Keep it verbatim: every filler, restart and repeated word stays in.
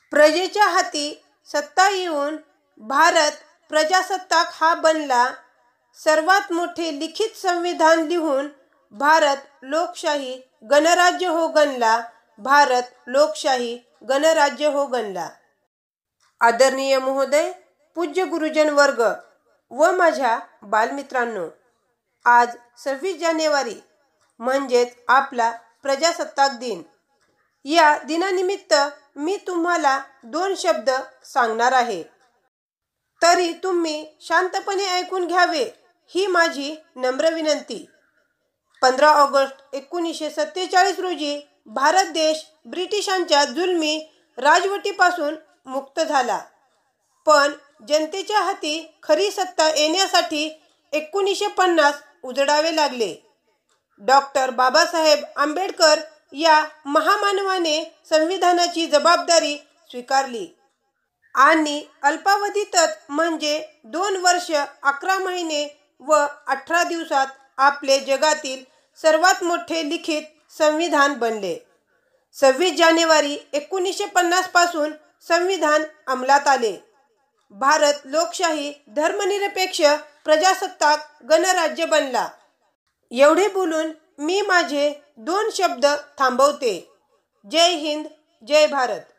प्रजेच्या हाती सत्ता येऊन भारत प्रजासत्ताक हा बनला. सर्वात मोठे लिखित संविधान लिहून भारत लोकशाही गणराज्य हो गणला. भारत लोकशाही गणराज्य हो गणला. आदरणीय महोदय, पूज्य गुरुजन वर्ग व माझ्या बालमित्रांनो, आज सव्वीस जानेवारी म्हणजेच आपला प्रजासत्ताक दिन. या दिनानिमित्त मी तुम्हाला दोन शब्द सांगणार आहे. तरी तुम्ही शांतपणे ऐकून घ्यावे ही माझी नम्र विनंती. पंधरा ऑगस्ट एकोणीसशे सत्तेचाळीस रोजी भारत देश ब्रिटिशांच्या जुलमी राजवटीपासून मुक्त झाला. पण जनतेच्या हाती खरी सत्ता येण्यासाठी एकोणीसशे पन्नास उजडावे लागले. डॉक्टर बाबासाहेब आंबेडकर या महामानवाने संविधानाची जबाबदारी स्वीकारली आणि अल्पावधीतच म्हणजे दोन वर्ष अकरा महिने व अठरा दिवसात आपले जगातील सर्वात मोठे लिखित संविधान बनले. सव्वीस जानेवारी एकोणीसशे पन्नास पासून संविधान अंमलात आले. भारत लोकशाही धर्मनिरपेक्ष प्रजासत्ताक गणराज्य बनला. एवढे बोलून मी माझे दोन शब्द थांबवते. जय हिंद, जय भारत.